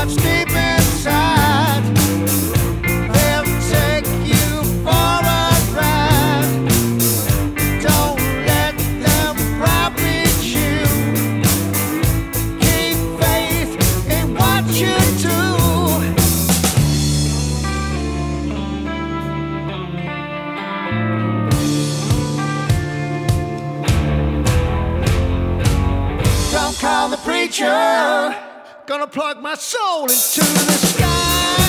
what's deep inside. They'll take you for a ride. Don't let them browbeat you. Keep faith in what you do. Don't call the preacher. Gonna plug my soul into the sky.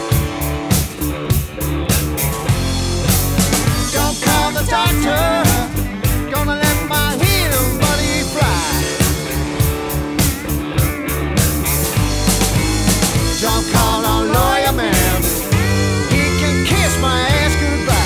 Don't call the doctor. Gonna let my healing money fly. Don't call no lawyer man. He can kiss my ass goodbye.